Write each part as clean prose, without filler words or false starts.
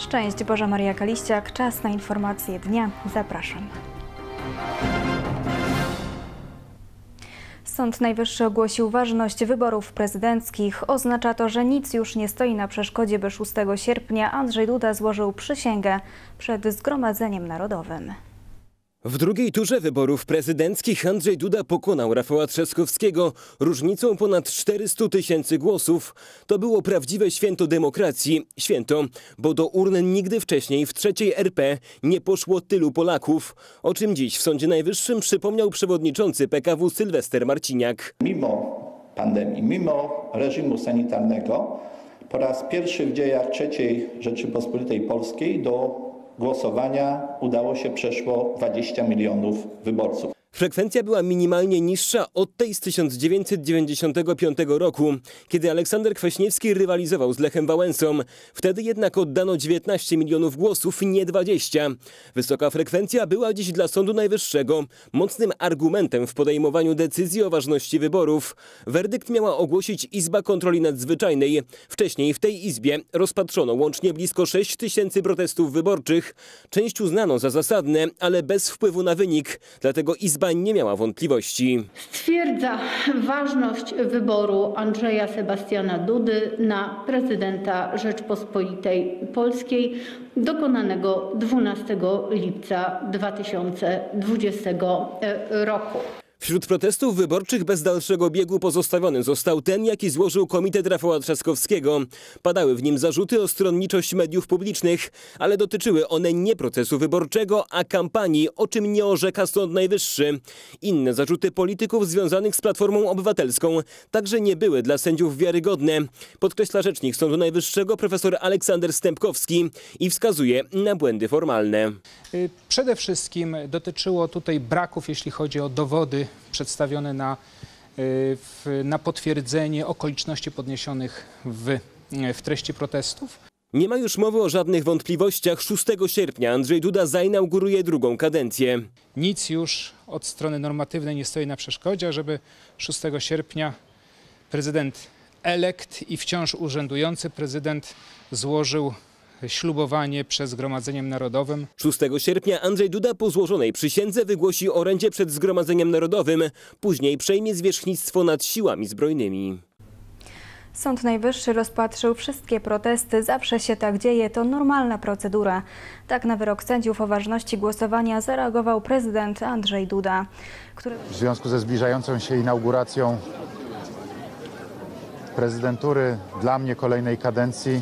Szczęść Boża Maria Kaliściak, czas na informacje dnia. Zapraszam. Sąd Najwyższy ogłosił ważność wyborów prezydenckich. Oznacza to, że nic już nie stoi na przeszkodzie, by 6 sierpnia Andrzej Duda złożył przysięgę przed Zgromadzeniem Narodowym. W drugiej turze wyborów prezydenckich Andrzej Duda pokonał Rafała Trzaskowskiego różnicą ponad 400 000 głosów. To było prawdziwe święto demokracji. Święto, bo do urn nigdy wcześniej w III RP nie poszło tylu Polaków, o czym dziś w Sądzie Najwyższym przypomniał przewodniczący PKW Sylwester Marciniak. Mimo pandemii, mimo reżimu sanitarnego po raz pierwszy w dziejach III Rzeczypospolitej Polskiej do głosowania udało się przeszło 20 milionów wyborców. Frekwencja była minimalnie niższa od tej z 1995 roku, kiedy Aleksander Kwaśniewski rywalizował z Lechem Wałęsą. Wtedy jednak oddano 19 milionów głosów, nie 20. Wysoka frekwencja była dziś dla Sądu Najwyższego mocnym argumentem w podejmowaniu decyzji o ważności wyborów. Werdykt miała ogłosić Izba Kontroli Nadzwyczajnej. Wcześniej w tej Izbie rozpatrzono łącznie blisko 6 000 protestów wyborczych. Część uznano za zasadne, ale bez wpływu na wynik, dlatego Izba nie miała wątpliwości. Stwierdza ważność wyboru Andrzeja Sebastiana Dudy na prezydenta Rzeczpospolitej Polskiej dokonanego 12 lipca 2020 roku. Wśród protestów wyborczych bez dalszego biegu pozostawiony został ten, jaki złożył Komitet Rafała Trzaskowskiego. Padały w nim zarzuty o stronniczość mediów publicznych, ale dotyczyły one nie procesu wyborczego, a kampanii, o czym nie orzeka Sąd Najwyższy. Inne zarzuty polityków związanych z Platformą Obywatelską także nie były dla sędziów wiarygodne, podkreśla rzecznik Sądu Najwyższego profesor Aleksander Stępkowski i wskazuje na błędy formalne. Przede wszystkim dotyczyło tutaj braków, jeśli chodzi o dowody przedstawione na potwierdzenie okoliczności podniesionych w treści protestów. Nie ma już mowy o żadnych wątpliwościach. 6 sierpnia Andrzej Duda zainauguruje drugą kadencję. Nic już od strony normatywnej nie stoi na przeszkodzie, żeby 6 sierpnia prezydent elekt i wciąż urzędujący prezydent złożył ślubowanie przed Zgromadzeniem Narodowym. 6 sierpnia Andrzej Duda po złożonej przysiędze wygłosi orędzie przed Zgromadzeniem Narodowym. Później przejmie zwierzchnictwo nad siłami zbrojnymi. Sąd Najwyższy rozpatrzył wszystkie protesty. Zawsze się tak dzieje, to normalna procedura. Tak na wyrok sędziów o ważności głosowania zareagował prezydent Andrzej Duda, który w związku ze zbliżającą się inauguracją prezydentury dla mnie kolejnej kadencji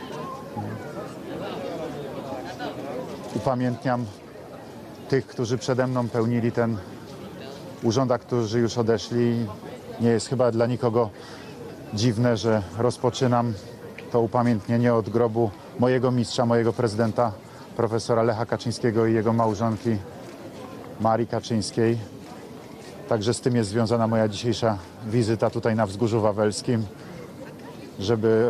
upamiętniam tych, którzy przede mną pełnili ten urząd, a którzy już odeszli. Nie jest chyba dla nikogo dziwne, że rozpoczynam to upamiętnienie od grobu mojego mistrza, mojego prezydenta, profesora Lecha Kaczyńskiego i jego małżonki Marii Kaczyńskiej. Także z tym jest związana moja dzisiejsza wizyta tutaj na Wzgórzu Wawelskim, żeby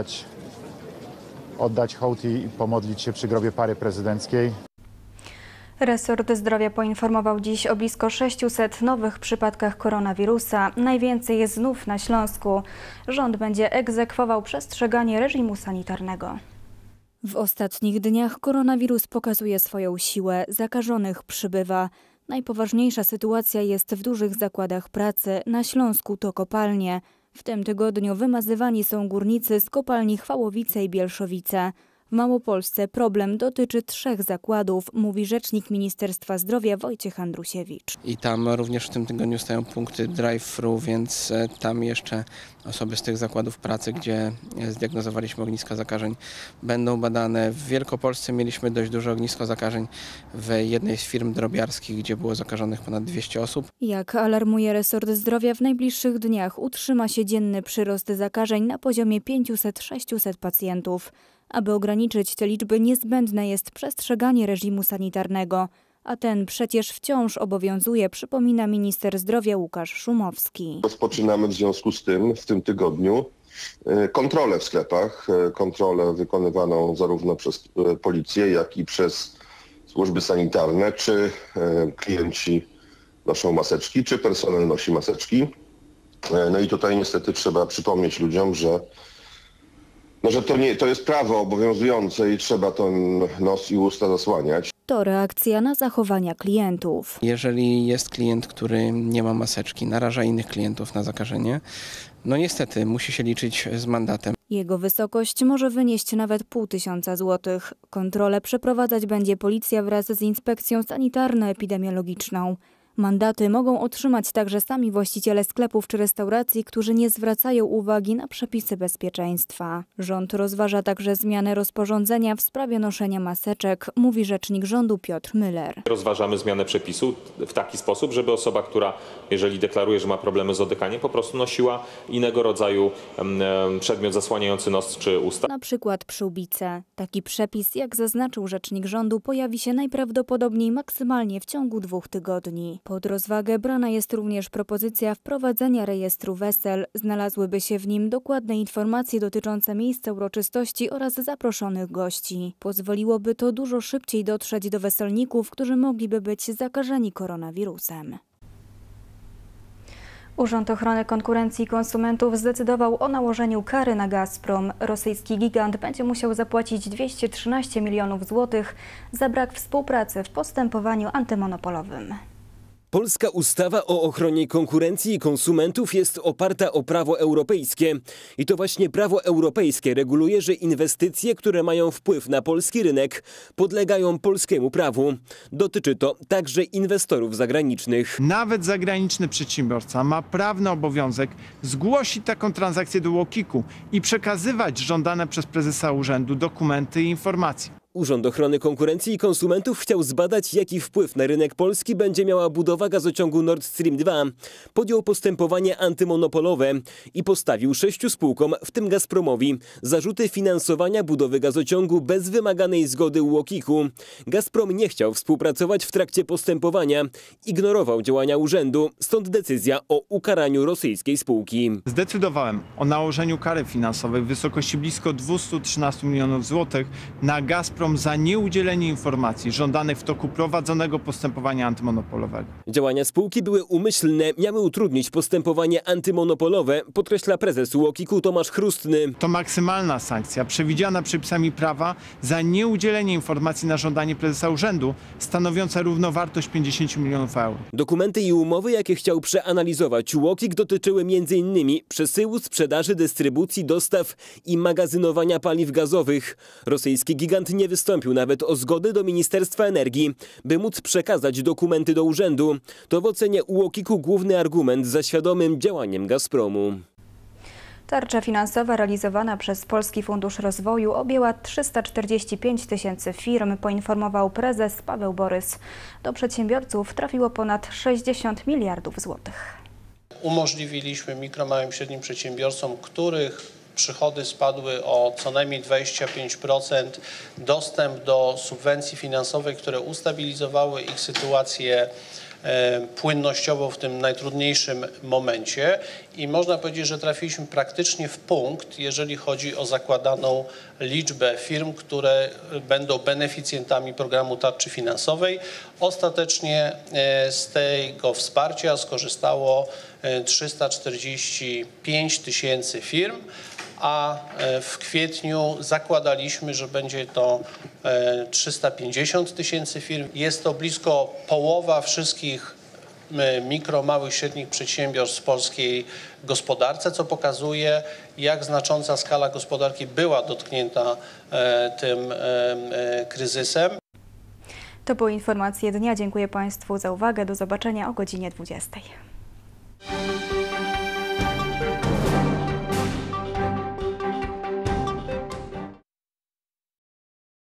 oddać hołd i pomodlić się przy grobie pary prezydenckiej. Resort Zdrowia poinformował dziś o blisko 600 nowych przypadkach koronawirusa. Najwięcej jest znów na Śląsku. Rząd będzie egzekwował przestrzeganie reżimu sanitarnego. W ostatnich dniach koronawirus pokazuje swoją siłę. Zakażonych przybywa. Najpoważniejsza sytuacja jest w dużych zakładach pracy. Na Śląsku to kopalnie. W tym tygodniu wymazywani są górnicy z kopalni Chwałowice i Bielszowice. W Małopolsce problem dotyczy 3 zakładów, mówi rzecznik Ministerstwa Zdrowia Wojciech Andrusiewicz. I tam również w tym tygodniu stają punkty drive-thru, więc tam jeszcze osoby z tych zakładów pracy, gdzie zdiagnozowaliśmy ogniska zakażeń, będą badane. W Wielkopolsce mieliśmy dość duże ognisko zakażeń w jednej z firm drobiarskich, gdzie było zakażonych ponad 200 osób. Jak alarmuje resort zdrowia, w najbliższych dniach utrzyma się dzienny przyrost zakażeń na poziomie 500-600 pacjentów. Aby ograniczyć te liczby, niezbędne jest przestrzeganie reżimu sanitarnego, a ten przecież wciąż obowiązuje, przypomina minister zdrowia Łukasz Szumowski. Rozpoczynamy w związku z tym w tym tygodniu kontrolę w sklepach, kontrolę wykonywaną zarówno przez policję, jak i przez służby sanitarne, czy klienci noszą maseczki, czy personel nosi maseczki. No i tutaj niestety trzeba przypomnieć ludziom, że No, że to jest prawo obowiązujące i trzeba ten nos i usta zasłaniać. To reakcja na zachowania klientów. Jeżeli jest klient, który nie ma maseczki, naraża innych klientów na zakażenie, no niestety musi się liczyć z mandatem. Jego wysokość może wynieść nawet 500 złotych. Kontrolę przeprowadzać będzie policja wraz z inspekcją sanitarno-epidemiologiczną. Mandaty mogą otrzymać także sami właściciele sklepów czy restauracji, którzy nie zwracają uwagi na przepisy bezpieczeństwa. Rząd rozważa także zmianę rozporządzenia w sprawie noszenia maseczek, mówi rzecznik rządu Piotr Müller. Rozważamy zmianę przepisu w taki sposób, żeby osoba, która jeżeli deklaruje, że ma problemy z oddychaniem, po prostu nosiła innego rodzaju przedmiot zasłaniający nos czy usta. Na przykład przyłbice. Taki przepis, jak zaznaczył rzecznik rządu, pojawi się najprawdopodobniej maksymalnie w ciągu 2 tygodni. Pod rozwagę brana jest również propozycja wprowadzenia rejestru wesel. Znalazłyby się w nim dokładne informacje dotyczące miejsca uroczystości oraz zaproszonych gości. Pozwoliłoby to dużo szybciej dotrzeć do weselników, którzy mogliby być zakażeni koronawirusem. Urząd Ochrony Konkurencji i Konsumentów zdecydował o nałożeniu kary na Gazprom. Rosyjski gigant będzie musiał zapłacić 213 milionów złotych za brak współpracy w postępowaniu antymonopolowym. Polska ustawa o ochronie konkurencji i konsumentów jest oparta o prawo europejskie. I to właśnie prawo europejskie reguluje, że inwestycje, które mają wpływ na polski rynek, podlegają polskiemu prawu. Dotyczy to także inwestorów zagranicznych. Nawet zagraniczny przedsiębiorca ma prawny obowiązek zgłosić taką transakcję do UOKiK-u i przekazywać żądane przez prezesa urzędu dokumenty i informacje. Urząd Ochrony Konkurencji i Konsumentów chciał zbadać, jaki wpływ na rynek polski będzie miała budowa gazociągu Nord Stream 2. Podjął postępowanie antymonopolowe i postawił 6 spółkom, w tym Gazpromowi, zarzuty finansowania budowy gazociągu bez wymaganej zgody UOKiK-u. Gazprom nie chciał współpracować w trakcie postępowania, ignorował działania urzędu, stąd decyzja o ukaraniu rosyjskiej spółki. Zdecydowałem o nałożeniu kary finansowej w wysokości blisko 213 milionów złotych na Gazprom za nieudzielenie informacji żądanych w toku prowadzonego postępowania antymonopolowego. Działania spółki były umyślne, miały utrudnić postępowanie antymonopolowe, podkreśla prezes UOKiK-u Tomasz Chrustny. To maksymalna sankcja przewidziana przepisami prawa za nieudzielenie informacji na żądanie prezesa urzędu, stanowiąca równowartość 50 milionów euro. Dokumenty i umowy, jakie chciał przeanalizować UOKiK, dotyczyły m.in. przesyłu, sprzedaży, dystrybucji, dostaw i magazynowania paliw gazowych. Rosyjski gigant nie wystąpił nawet o zgodę do Ministerstwa Energii, by móc przekazać dokumenty do urzędu. To w ocenie UOKiK-u główny argument za świadomym działaniem Gazpromu. Tarcza finansowa realizowana przez Polski Fundusz Rozwoju objęła 345 000 firm, poinformował prezes Paweł Borys. Do przedsiębiorców trafiło ponad 60 miliardów złotych. Umożliwiliśmy mikro, małym i średnim przedsiębiorcom, których przychody spadły o co najmniej 25%, dostęp do subwencji finansowej, które ustabilizowały ich sytuację płynnościową w tym najtrudniejszym momencie i można powiedzieć, że trafiliśmy praktycznie w punkt, jeżeli chodzi o zakładaną liczbę firm, które będą beneficjentami programu tarczy finansowej. Ostatecznie z tego wsparcia skorzystało 345 000 firm, a w kwietniu zakładaliśmy, że będzie to 350 000 firm. Jest to blisko połowa wszystkich mikro, małych, średnich przedsiębiorstw w polskiej gospodarce, co pokazuje, jak znacząca skala gospodarki była dotknięta tym kryzysem. To były informacje dnia. Dziękuję Państwu za uwagę. Do zobaczenia o godzinie 20.